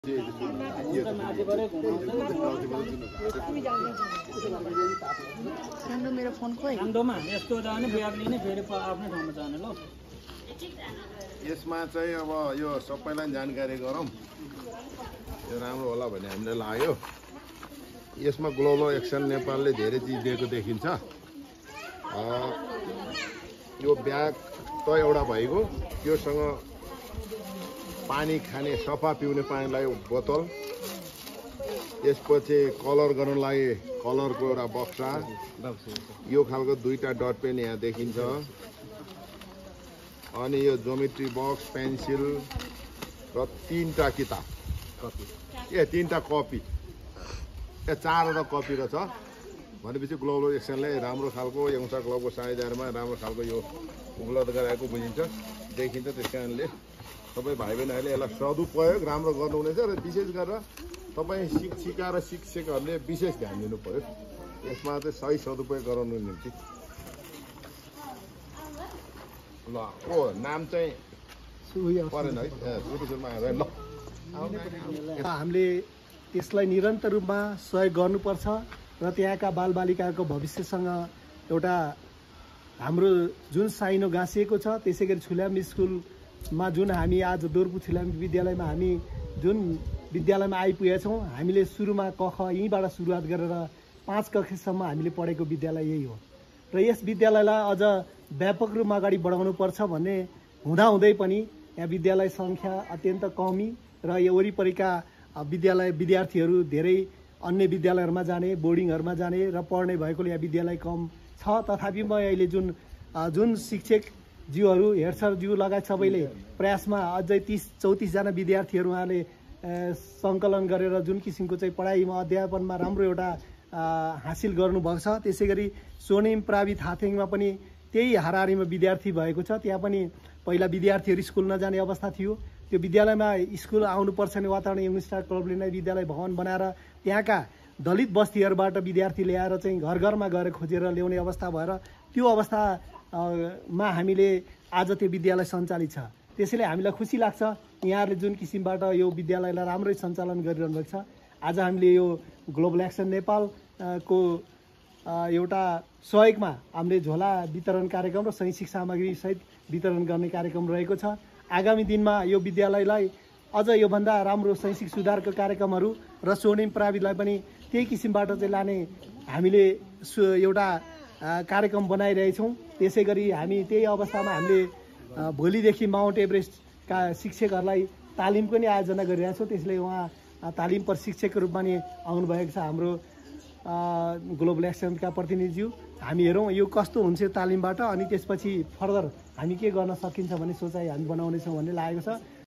मेरो फोन खोइ राम्रोमा यस्तो जाने ब्याग लिने फेरि आफ्नै ठाउँमा जाने ल। यसमा चाहिँ अब यो सबैलाई जानकारी गरौँ, यो राम्रो होला भन्ने हामीलाई लाग्यो। यसमा ग्लोबल एक्सन नेपालले धेरै चिज दिएको देखिन्छ। यो ब्याग त एउटा भइगयो, योसँग पानी खाने सफा पिउने पानीलाई बोतल, त्यसपछि कलर गर्नलाई कलरको एउटा बक्सा, यो खालको दुईटा डट पेन यहाँ देखिन्छ, अनि यो ज्योमेट्री बक्स, पेन्सिल र तीनटा किताब, तीनटा कपी, चारवटा कपी रहेछ। भनेपछि ग्लोबल एक्सनले राम्रो खालको यङसा क्लबको साझेदारीमा राम्रो खालको यो उपलब्ध गराएको बुझिन्छ, देखिन्छ। त्यस कारणले सबै भाइ बहिनीहरूले यसलाई सदुपयोग राम्रो गर्नुहुनेछ र विशेष गरेर तपाईँ शिक्षिका र शिक्षकहरूले विशेष ध्यान दिनु पर्यो, यसमा चाहिँ सही सदुपयोग गराउनु निम्ति। ल ओ नाम चाहिँ परेन है, सुरुमा आएर ल हामीले त्यसलाई निरन्तर रूपमा सहयोग गर्नुपर्छ र त्यहाँका बालबालिकाको भविष्यसँग एउटा हाम्रो जुन साइनो गाँसिएको छ, त्यसै गरी छुल्यामी स्कुलमा जुन हामी आज दोर्पु छुल्यामी विद्यालयमा हामी जुन विद्यालयमा आइपुगेका छौँ, हामीले सुरुमा क ख यहीँबाट सुरुवात गरेर 5 कक्षासम्म हामीले पढेको विद्यालय यही हो र यस विद्यालयलाई अझ व्यापक रूपमा अगाडि बढाउनुपर्छ भन्ने हुँदाहुँदै पनि यहाँ विद्यालय सङ्ख्या अत्यन्त कमी र यो वरिपरिका विद्यार्थीहरू धेरै अन्य विद्यालयहरूमा जाने, बोर्डिङहरूमा जाने र पढ्ने भएकोले यहाँ विद्यालय कम छ। तथापि म अहिले जुन शिक्षकज्यूहरू, हेड सरज्यू लगायत सबैले प्रयासमा अझै 30-34 जना विद्यार्थीहरू उहाँले सङ्कलन गरेर जुन किसिमको चाहिँ पढाइमा अध्यापनमा राम्रो एउटा हासिल गर्नुभएको छ। त्यसै गरी स्वर्णिम प्रावि थाथेङमा पनि त्यही हाराहारीमा विद्यार्थी भएको छ। त्यहाँ पनि पहिला विद्यार्थीहरू स्कुल नजाने अवस्था थियो, त्यो विद्यालयमा स्कुल आउनुपर्छ भने वातावरण यङ स्टार क्लबले नै विद्यालय भवन बनाएर त्यहाँका दलित बस्तीहरूबाट विद्यार्थी ल्याएर चाहिँ घर घरमा गएर खोजेर ल्याउने अवस्था भएर त्यो अवस्थामा हामीले आज त्यो विद्यालय सञ्चालित छ। त्यसैले हामीलाई खुसी लाग्छ यहाँहरूले जुन किसिमबाट यो विद्यालयलाई राम्रै सञ्चालन गरिरहनु भएको छ। आज हामीले यो ग्लोबल एक्सन नेपालको एउटा सहयोगमा हामीले झोला वितरण कार्यक्रम र शैक्षिक सामग्री सहित वितरण गर्ने कार्यक्रम रहेको छ। आगामी दिनमा यो विद्यालयलाई अझ योभन्दा राम्रो शैक्षिक सुधारको कार्यक्रमहरू र स्वर्णिम प्राविधिलाई पनि त्यही किसिमबाट चाहिँ लाने हामीले एउटा कार्यक्रम बनाइरहेछौँ। त्यसै गरी हामी त्यही अवस्थामा हामीले भोलिदेखि माउन्ट एभरेस्टका शिक्षकहरूलाई तालिम पनि आयोजना गरिरहेका छौँ। त्यसले उहाँ तालिम प्रशिक्षकको रूपमा नि आउनुभएको छ हाम्रो ग्लोबल एक्सनका प्रतिनिधिज्यू। हामी हेरौँ यो कस्तो हुन्छ तालिमबाट, अनि त्यसपछि फर्दर हामी के गर्न सकिन्छ भन्ने सोचाइ हामी बनाउनेछौँ भन्ने लागेको छ।